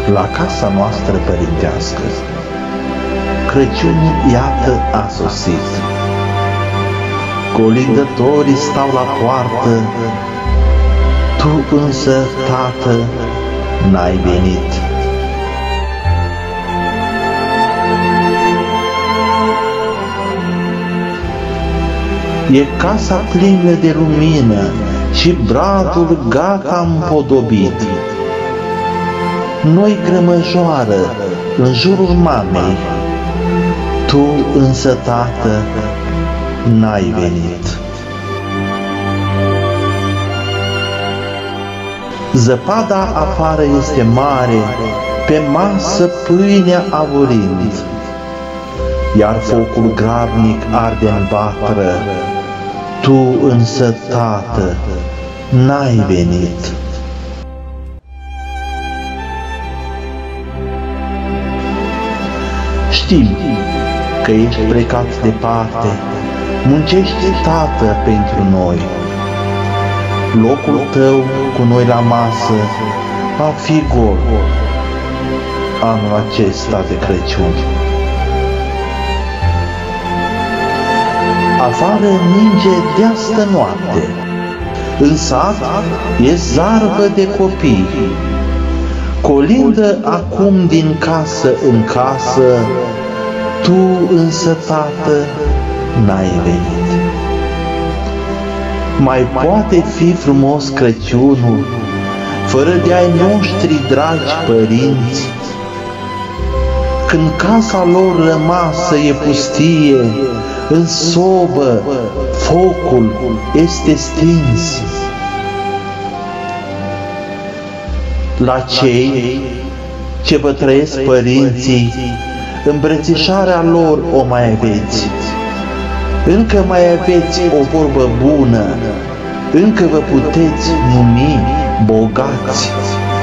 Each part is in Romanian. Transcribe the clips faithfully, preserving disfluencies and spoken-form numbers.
La casa noastră părintească, Crăciunul iată a sosit. Colindătorii stau la poartă, tu însă, Tată, n-ai venit. E casa plină de lumină și bradul gata împodobit. Noi grămăjoară în jurul mamei, tu însă, Tată, n-ai venit. Zăpada afară este mare, pe masă pâinea avurind, iar focul grabnic arde în vatră, tu însă, Tată, n-ai venit. Știm că ești plecat departe, muncești, Tată, pentru noi. Locul tău cu noi la masă va fi gol anul acesta de Crăciun. Afară ninge deastă noapte, în sat e zarvă de copii. Colindă acum din casă în casă, tu însă, Tată, n-ai venit. Mai poate fi frumos Crăciunul fără de ai noștri dragi părinți, când casa lor rămasă e pustie, în sobă focul este stins. La cei ce vă trăiesc părinții, îmbrățișarea lor o mai aveți. Încă mai aveți o vorbă bună, încă vă puteți numi bogați.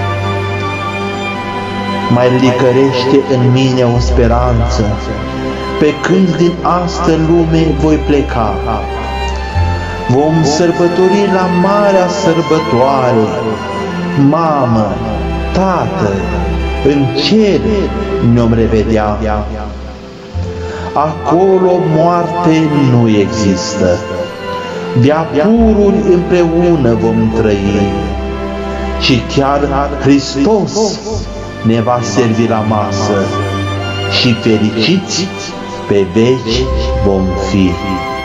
Mai licărește în mine o speranță, pe când din astă lume voi pleca. Vom sărbători la marea sărbătoare, mamă, Tată, în cer ne-om revedea. Acolo moarte nu există, de-a pururi împreună vom trăi, și chiar Hristos ne va servi la masă și fericiți pe veci vom fi.